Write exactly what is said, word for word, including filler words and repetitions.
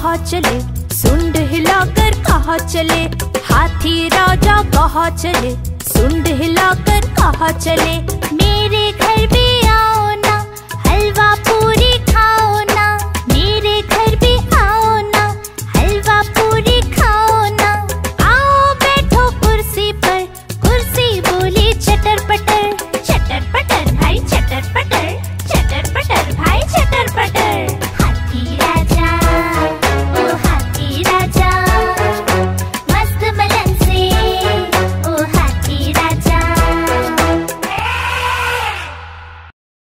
कहाँ चले, सुंड हिलाकर कहाँ चले। हाथी राजा कहाँ चले, सुंड हिलाकर कहाँ चले। मेरे घर भी आओ,